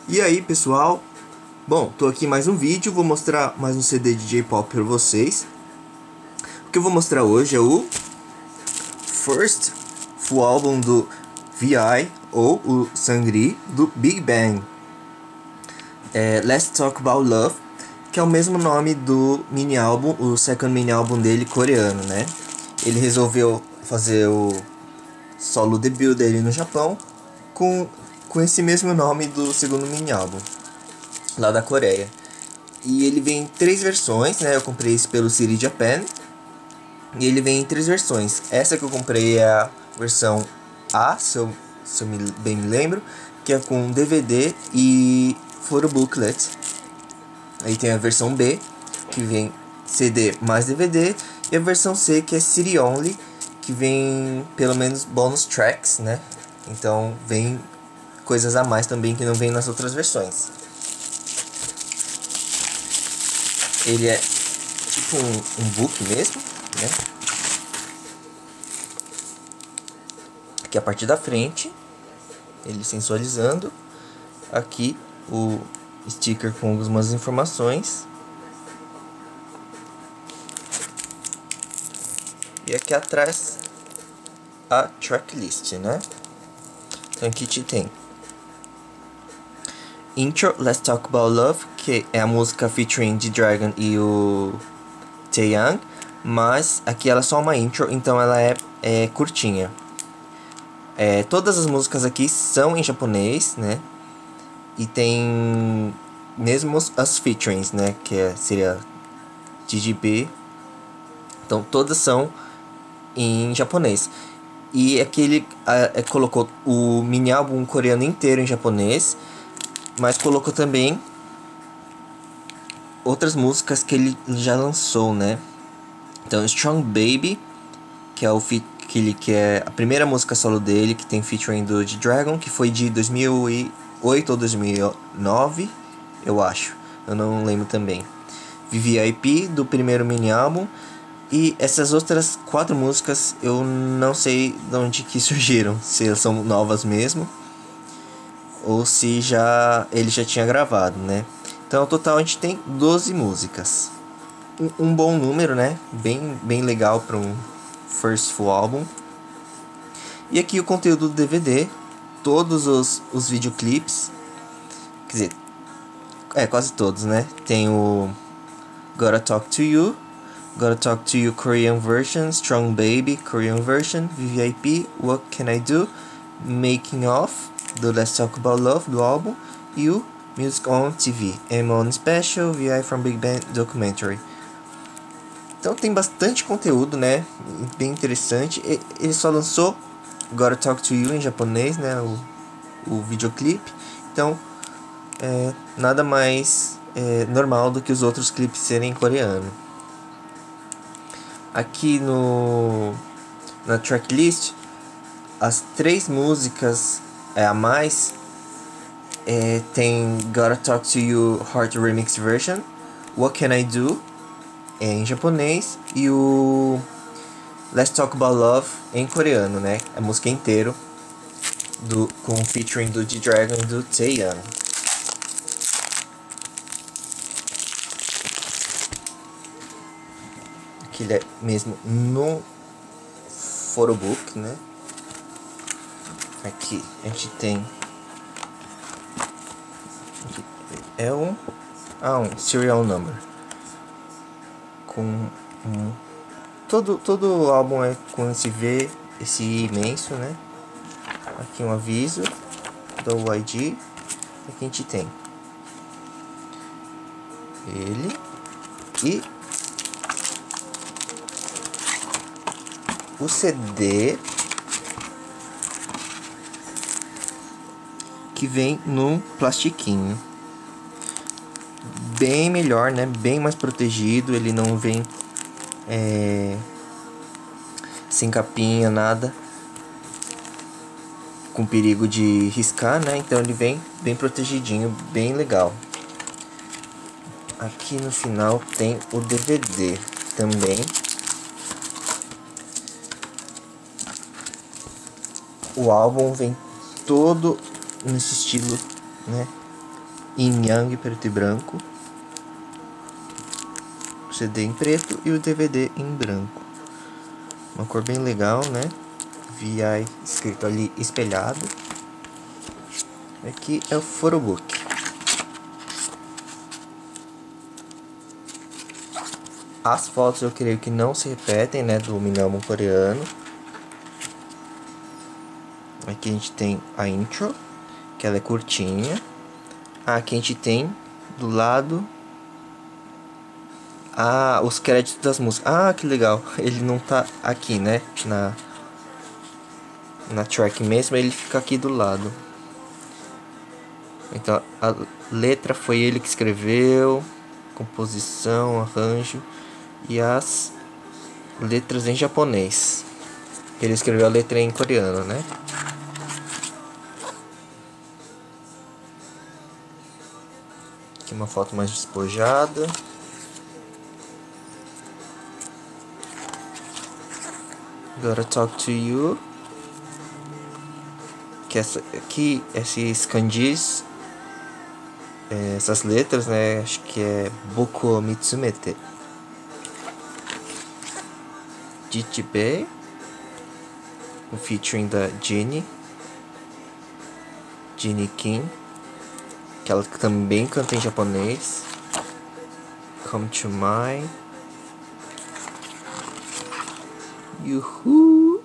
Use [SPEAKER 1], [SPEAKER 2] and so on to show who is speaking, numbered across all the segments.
[SPEAKER 1] E aí pessoal, bom, tô aqui mais um vídeo, vou mostrar mais um CD de J-Pop para vocês. O que eu vou mostrar hoje é o First Full Album do V.I. ou o Seungri do Big Bang. Let's Talk About Love, que é o mesmo nome do mini álbum, o second mini álbum dele coreano, né? Ele resolveu fazer o solo debut dele no Japão com esse mesmo nome do segundo mini álbum lá da Coreia. E ele vem em 3 versões, né? Eu comprei esse pelo CD Japan. E ele vem em 3 versões. Essa que eu comprei é a versão A, se eu bem me lembro, que é com DVD e photo booklet. Aí tem a versão B, que vem CD mais DVD, e a versão C, que é CD only, que vem pelo menos bonus tracks, né? Então vem coisas a mais também que não vem nas outras versões. Ele é tipo um book mesmo, né? Aqui a parte da frente, ele sensualizando. Aqui o sticker com algumas informações. E aqui atrás a tracklist, né? Então aqui tem Intro, Let's Talk About Love, que é a música featuring G-Dragon e o Taeyang, mas aqui ela é só uma intro, então ela é curtinha. Todas as músicas aqui são em japonês, né? E tem mesmo as featurings, né? Que seria GGB. Então todas são em japonês. E aqui ele colocou o mini álbum coreano inteiro em japonês, mas colocou também outras músicas que ele já lançou, né? Então Strong Baby, que é que é a primeira música solo dele, que tem featuring do G-Dragon, que foi de 2008 ou 2009, eu acho. Eu não lembro também. VVIP, do primeiro mini álbum. E essas outras 4 músicas eu não sei de onde que surgiram. Se elas são novas mesmo, ou se ele já tinha gravado, né? Então, no total, a gente tem 12 músicas. Um bom número, né? Bem legal para um first full album. E aqui o conteúdo do DVD. Todos os videoclips. Quer dizer, quase todos, né? Tem o Gotta Talk To You, Gotta Talk To You Korean Version, Strong Baby Korean Version, VVIP, What Can I Do, Making Of, do Let's Talk About Love, do álbum, e o Music On TV, M-On Special, VI from Big Bang Documentary. Então tem bastante conteúdo, né? Bem interessante. Ele só lançou Gotta Talk To You em japonês, né? O videoclipe. Então, nada mais normal do que os outros clipes serem em coreano. Aqui na tracklist, as 3 músicas a mais tem Gotta Talk To You Heart Remix Version, What Can I Do em japonês e o Let's Talk About Love em coreano, né? A música inteira com featuring do G-Dragon e do Taeyang. Aqui ele é mesmo no photobook, né? Aqui a gente tem um serial number com todo o álbum é com esse V, esse I imenso, né? Aqui um aviso do YG. Aqui a gente tem ele e o CD que vem num plastiquinho bem melhor, né? Bem mais protegido. Ele não vem sem capinha, nada, com perigo de riscar, né? Então ele vem bem protegidinho, bem legal. Aqui no final tem o DVD também. O álbum vem todo nesse estilo, né? Yin Yang preto e branco, o CD em preto e o DVD em branco. Uma cor bem legal, né? VI escrito ali espelhado. Aqui é o photobook. As fotos eu creio que não se repetem, né, do Min Album coreano. Aqui a gente tem a intro, que ela é curtinha. Aqui a gente tem do lado os créditos das músicas. Que legal. Ele não tá aqui, né, na track mesmo, ele fica aqui do lado. Então a letra foi ele que escreveu, composição, arranjo e as letras em japonês. Ele escreveu a letra em coreano, né? Aqui uma foto mais despojada. Gotta Talk to You. Que aqui, esses kanjis, essas letras, né? Acho que é Boku Mitsumete. Jichibei, o featuring da Jennie Kim, que ela também canta em japonês. Come to Mine. Yuhu.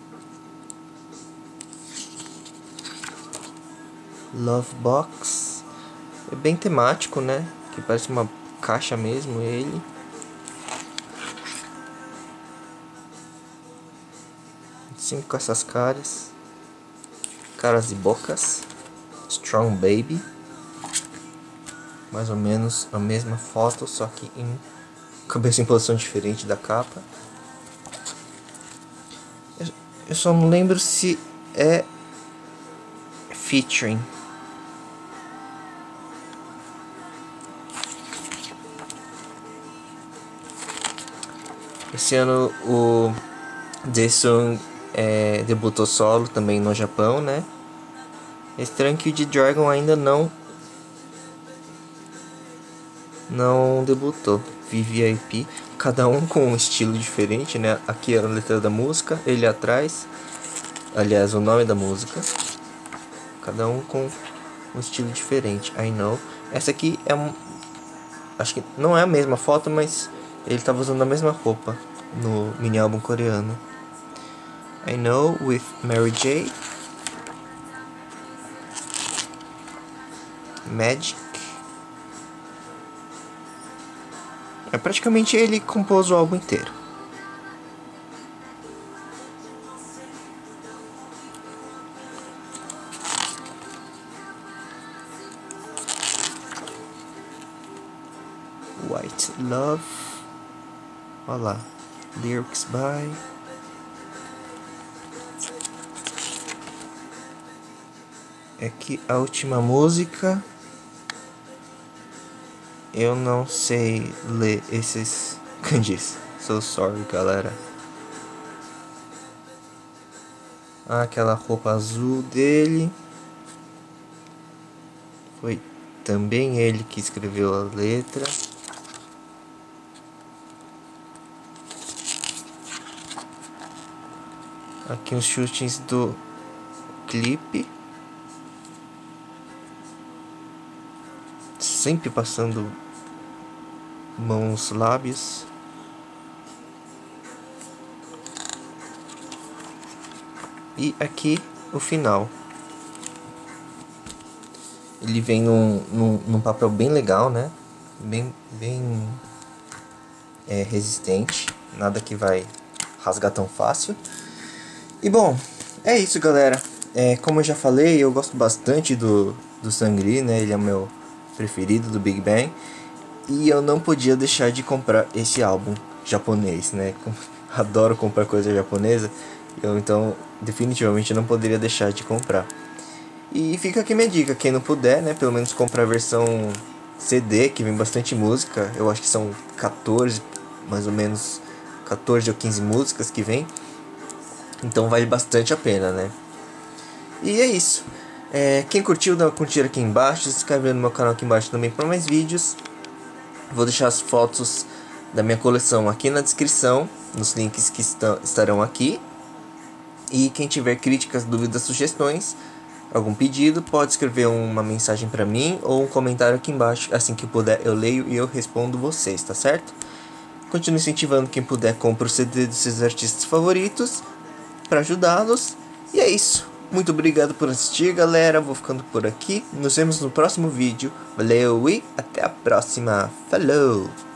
[SPEAKER 1] Love Box. É bem temático, né? Que parece uma caixa mesmo, ele. Sim, com essas caras e bocas. Strong Baby. Mais ou menos a mesma foto, só que em cabeça em posição diferente da capa. Eu só não lembro se é featuring. Esse ano o Daesung debutou solo também no Japão, né? É estranho que o G-Dragon ainda não debutou. VVIP, cada um com um estilo diferente, né? Aqui é a letra da música, ele atrás, aliás, o nome da música. Cada um com um estilo diferente. I Know. Essa aqui acho que não é a mesma foto, mas ele estava usando a mesma roupa no mini álbum coreano. I Know with Mary J. Magic. Praticamente ele compôs o álbum inteiro. White Love. Olha lá. Lyrics by. Aqui a última música. Eu não sei ler esses kanjis. So sorry, galera. Aquela roupa azul dele. Foi também ele que escreveu a letra. Aqui os shootings do clipe. Sempre passando mão nos lábios. E aqui o final. Ele vem num papel bem legal, né? Bem resistente. Nada que vai rasgar tão fácil. E bom, é isso, galera. Como eu já falei, eu gosto bastante do Seungri, né? Ele é o meu preferido do Big Bang. E eu não podia deixar de comprar esse álbum japonês, né? Adoro comprar coisa japonesa. Então definitivamente não poderia deixar de comprar. E fica aqui minha dica, quem não puder, né? Pelo menos comprar a versão CD, que vem bastante música. Eu acho que são 14, mais ou menos 14 ou 15 músicas que vem. Então vale bastante a pena, né? E é isso. Quem curtiu, dá uma curtida aqui embaixo. Se inscreve no meu canal aqui embaixo também para mais vídeos. Vou deixar as fotos da minha coleção aqui na descrição, nos links que estarão aqui. E quem tiver críticas, dúvidas, sugestões, algum pedido, pode escrever uma mensagem para mim ou um comentário aqui embaixo. Assim que puder eu leio e eu respondo vocês, tá certo? Continue incentivando quem puder, compra o CD dos seus artistas favoritos para ajudá-los. E é isso. Muito obrigado por assistir, galera. Vou ficando por aqui. Nos vemos no próximo vídeo. Valeu e até a próxima. Falou!